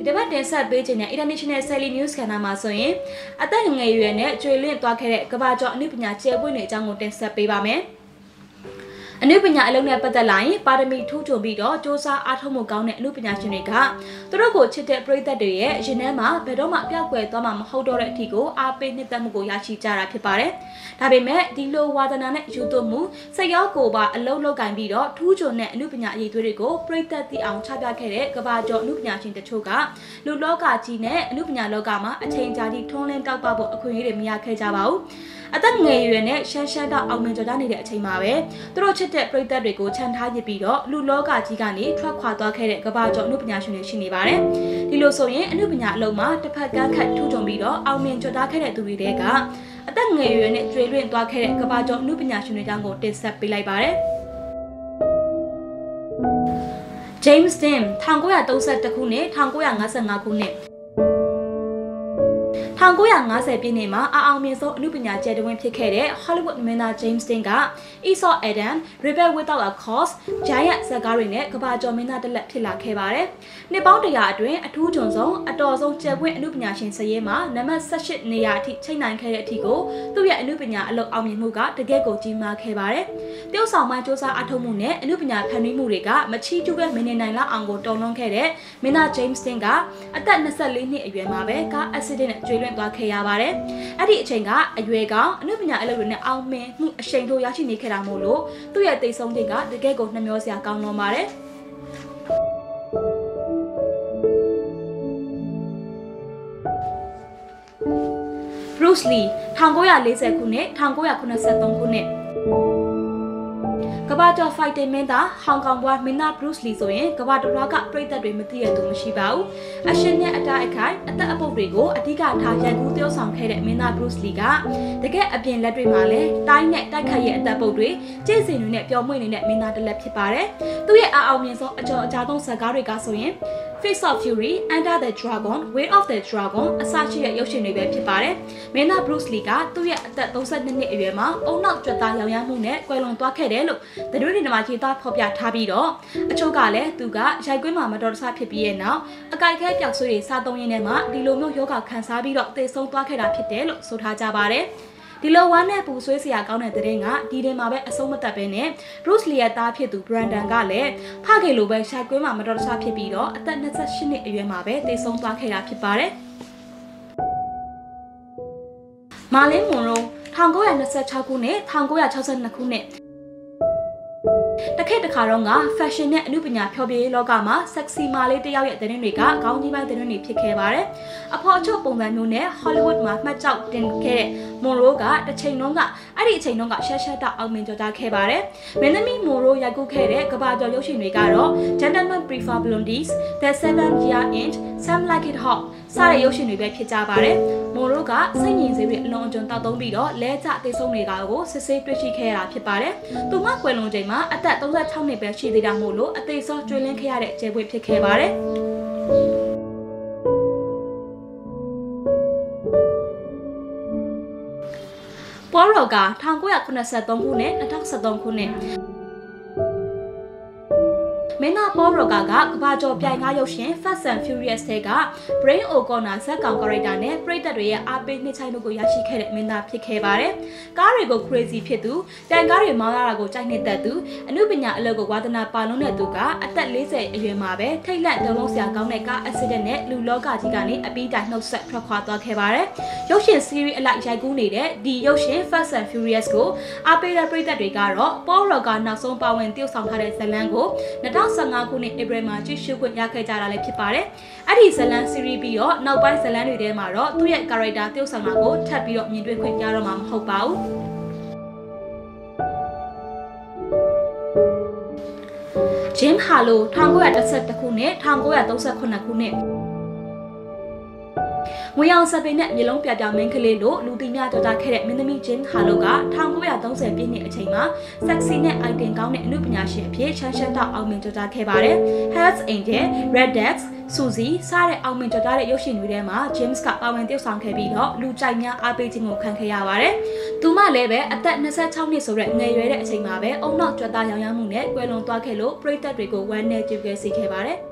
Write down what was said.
ဒီဘက်တင်ဆက်ပေးခြင်းနဲ့ International Daily News ကဏ္ဍမှာဆိုရင်အသက်ငယ်ရွယ်နဲ့ကျွေလင့်သွားခဲ့တဲ့ကမ္ဘာကျော်အနုပညာကျယ်ပွင့်နေတဲ့အကြောင်းကိုတင်ဆက်ပေးပါမယ်။အနုပညာအလုံးနဲ့ပတ်သက်လာရင်ပါရမီထူးချွန်ပြီးတော့စ조사အားထုတ်မှုကောင်းတဲ့အနုပညာရှင်တွေကသူတို့ကိုချစ်တဲ့ပရိသတ်တွေရဲ့ရင်ထဲမှာဘယ်တော့မှအပြောက်ကွယ်သွားမှာမဟုတ်တော့တဲ့အထီကိုအားပေးနှစ်သက်မှုကိုရရှိကြတာဖြစ်ပါတယ်။ဒါပေမဲ့ဒီလိုဝါသနာနဲ့ယူသွမှုစိတ်ရောကိုယ်ပါအလုံးလောက်ကင်ပြီးတော့ထူးချွန်တဲ့အနုပညာအရေးသွေးတွေကိုပရိသတ်သိအောင်ချပြခဲ့တဲ့ကမ္ဘာကျော်အနုပညာရှင်တချို့ကလူလောကကြီးနဲ့အနုပညာလောကမှာအချိန်ကြာကြီးထွန်းလင်းတောက်ပဖို့အခွင့်အရေးတွေမရခဲ့ကြပါဘူး။အသက်ငယ်ရွယ်နဲ့ရှမ်းရှမ်းတော့အောင်မြင်ကြနေတဲ့အချိန်မှာပဲသူတို့ချစ်တဲ့ပရိသတ်တွေကိုချန်ထားရစ်ပြီးတော့လူလောကကြီးကနေထွက်ခွာသွားခဲ့တဲ့ကမ္ဘာကျော်အနုပညာရှင်တွေရှိနေပါတယ်။ဒီလိုဆိုရင်အနုပညာအလုံးမှာတစ်ဖက်ကန်းခတ်ထူးချွန်ပြီးတော့အောင်မြင်ကြခဲ့တဲ့သူတွေတဲကအသက်ငယ်ရွယ်နဲ့ကျွေလွင့်သွားခဲ့တဲ့ကမ္ဘာကျော်အနုပညာရှင်တွေကြောင့်ကိုတင်ဆက်ပေးလိုက်ပါတယ်။ James Dean 1932ခုနှစ်1955ခုနှစ်1950ပြည့်နှစ်မှာအောင်မြင်ဆုံးအနုပညာကျယ်တဝန်းဖြစ်ခဲ့တဲ့ Hollywood မင်းသား James Dean က Esau Adam, Rebel Without a Cause, Giant ဇာတ်ကားတွေနဲ့ကမ္ဘာကျော်မင်းသားတစ်လက်ဖြစ်လာခဲ့ပါတယ်။နှစ်ပေါင်း100အတွင်းအထူးကျွန်းဆုံးအတော်ဆုံးကျယ်ပွင့်အနုပညာရှင်စရဲမှာနံပါတ်18နေရာအထိချိန်နိုင်ခဲ့တဲ့အထိကိုသူ့ရဲ့အနုပညာအလုပ်အောင်မြင်မှုကတကယ့်ကိုကြီးမားခဲ့ပါတယ်။တရုတ်ဆောင်မှစ조사အထောက်မှုနဲ့အနုပညာဖန်တီးမှုတွေကမချီးကျူးပဲမနေနိုင်လောက်အောင်ကိုတုံ့လုံးခဲ့တဲ့မင်းသား James Dean ကအသက်24နှစ်အရွယ်မှာပဲကား accident နဲ့ကျွေလွင့်သွားခဲ့ရပါတယ်။အဲ့ဒီအချိန်ကအရွယ်ကောင်းအနုပညာအလုပ်တွေနဲ့အောင်မြင်မှုအရှိန်ထိုးရရှိနေခဲ့တာမို့လို့သူ့ရဲ့တိတ်ဆုံးတဲ့ကတကယ့်ကိုနှမျောစရာကောင်းလွန်ပါတယ်။ Bruce Lee 1940ခုနှစ်1983ခုနှစ်ကမ္ဘာကျော် fighting မင်းသားဟောင်ကောင်ဘွားမင်းသား Bruce Lee ဆိုရင်ကမ္ဘာတစ်လွှားကပရိသတ်တွေမသိရသူမရှိပါဘူး။အရှင်နဲ့အတိုက်အခိုက်အသက်အပုပ်တွေကိုအဓိကထားရိုက်ကူးtiêuဆောင်ခဲ့တဲ့မင်းသား Bruce Lee ကတကယ်အပြင်လက်တွေမှာလည်းတိုင်းနဲ့တိုက်ခိုက်ရဲ့အသက်ပုပ်တွေကျင့်စဉ်တွေနဲ့ပျော်မွေ့နေတဲ့မင်းသားတစ်လက်ဖြစ်ပါတယ်။သူ့ရဲ့အောင်မြင်ဆုံးအကျော်အကြားဆုံးဇာတ်ကားတွေကဆိုရင် Face of Fury, Under the Dragon, Way of the Dragon အစရှိတဲ့ရုပ်ရှင်တွေပဲဖြစ်ပါတယ်။မင်းသား Bruce Lee ကသူ့ရဲ့အသက်32နှစ်အရွယ်မှာအုံနောက်ကြွသားရောင်ရမ်းမှုနဲ့ကွယ်လွန်သွားခဲ့တယ်လို့သတင်းတွေမှာရေးသားဖော်ပြထားပြီးတော့အချို့ကလည်းသူကရိုက်ကွင်းမှာမတော်တဆဖြစ်ပြီးရဲ့နောက်အကြိုက်ခဲပျောက်ဆွေးတွေစားသုံးရင်းနဲ့မှဒီလိုမျိုးယောဂခံစားပြီးတော့သေဆုံးသွားခဲ့တာဖြစ်တယ်လို့ဆိုထားကြပါတယ်။ဒီလိုဝမ်းနဲ့ပူဆွေးစရာကောင်းတဲ့သတင်းကဒီထဲမှာပဲအဆုံးမသက်ပဲနဲ့ Bruce Lee ရဲ့သားဖြစ်သူ Brandon ကလည်းဖခင်လိုပဲရိုက်ကွင်းမှာမတော်တဆဖြစ်ပြီးတော့အသက်28နှစ်အရွယ်မှာပဲသေဆုံးသွားခဲ့တာဖြစ်ပါတယ်။ Marilyn Monroe 1926ခုနှစ်1962ခုနှစ်တခေတ်တစ်ခါတော့က fashion နဲ့အနုပညာဖျော်ဖြေရေးလောကမှာ sexy မလေးတစ်ယောက်ရဲ့သတင်းတွေကခေါင်းကြီးပိုင်းသတင်းတွေဖြစ်ခဲ့ပါတယ်။အဖော်အချုပ်ပုံစံမျိုးနဲ့ Hollywood မှာမှတ်ကျောက်တင်ခဲ့တဲ့ Monroe ကတစ်ချိန်လုံးကအဲ့ဒီအချိန်လုံးကရှက်ရှက်တော့အောင်မြင်ကြခဲ့ပါတယ်။မင်းသမီး Monroe ရိုက်ကူးခဲ့တဲ့ကမ္ဘာကျော်ရုပ်ရှင်တွေကတော့ Gentlemen Prefer Blondes, The 7-Year Itch, Some Like It Hot စတဲ့ရုပ်ရှင်တွေပဲဖြစ်ကြပါတယ်။ Monroe ကစိတ်ငြိမ်စေပြီးအလွန်အကျွံတောက်သုံးပြီးတော့လဲကျသေဆုံးနေတာကိုစစ်ဆေးတွေ့ရှိခဲ့ရတာဖြစ်ပါတယ်။သူမကွယ်လွန်ချိန်မှာအသက်36နှစ်ပဲရှိသေးတာမို့လို့အသေးစောကျွေးလင်းခဲ့ရတဲ့ကျယ်ပွင့်ဖြစ်ခဲ့ပါတယ်။ပေါ်ရော်က1983ခုနှစ်2013ခုနှစ်မင်းသားပေါ်ရော်ကကဘာကျော်ပြိုင်ကားရုပ်ရှင် Fast and Furious တဲ့က Brain O'Connor ဇက်ကောင် character နဲ့ပရိသတ်တွေရဲ့အားပေးနှိမ့်ချိုင်းမှုကိုရရှိခဲ့တဲ့မင်းသားဖြစ်ခဲ့ပါတယ်။ကားတွေကို crazy ဖြစ်သူတန်ကားတွေမောင်းရတာကိုကြိုက်နှစ်သက်သူအနုပညာအလုပ်ကိုဝါသနာပါလုံးတဲ့သူကအသက်40အရွယ်မှာပဲထိတ်လန့်တုန်လှုပ်စရာကောင်းတဲ့ကား accident နဲ့လူလောကကြီးကနေအပြီးတိုင်နှုတ်ဆက်ထွက်ခွာသွားခဲ့ပါတယ်။ရုပ်ရှင် series အလိုက်ရိုက်ကူးနေတဲ့ဒီရုပ်ရှင် Fast and Furious ကိုအားပေးတဲ့ပရိသတ်တွေကတော့ပေါ်ရော်ကနောက်ဆုံးပါဝင်တရုပ်ဆောင်ထားတဲ့ဇာတ်လမ်းကို2015ခုနှစ်ဧပြီမှာကြည့်ရှုခွင့်ရခဲ့ကြတာလည်းဖြစ်ပါတယ်။အဲ့ဒီဇလန်စီရီပြီးတော့နောက်ပိုင်းဇလန်တွေထဲမှာတော့သူ့ရဲ့ character တရုပ်ဆောင်တာကိုထပ်ပြီးတော့မြင်တွေ့ခွင့်ရတော့မှာမဟုတ်ပါဘူး။ Jim Harlow 1912ခုနှစ်1938ခုနှစ်ငွေအောင်စပင်နဲ့မျိုးလုံးပြပြမင်းကလေးလို့လူသိများတော်တာခဲ့တဲ့မင်းသမီး Jim Harlow က1930ပြည့်နှစ်အချိန်မှာ sexy နဲ့ item ကောင်းတဲ့အနုပညာရှင်အဖြစ်ရှမ်းရှမ်းတောက်အောင်မြင်တော်တာခဲ့ပါတယ်။ Hells Angel, Red Dex, Susie စတဲ့အောင်မြင်တော်တာတဲ့ရုပ်ရှင်တွေထဲမှာ James ကပါဝင်တရုပ်ဆောင်ခဲ့ပြီးတော့လူကြိုက်များအားပေးခြင်းကိုခံခဲ့ရပါတယ်။သူမလည်းပဲအသက်26နှစ်ဆိုတဲ့ငယ်ရွယ်တဲ့အချိန်မှာပဲအုံနောက်ကြွသားရောင်ရမ်းမှုနဲ့ကွယ်လွန်သွားခဲ့လို့ပရိသတ်တွေကိုဝမ်းနည်းကြွယ်စေခဲ့ပါတယ်။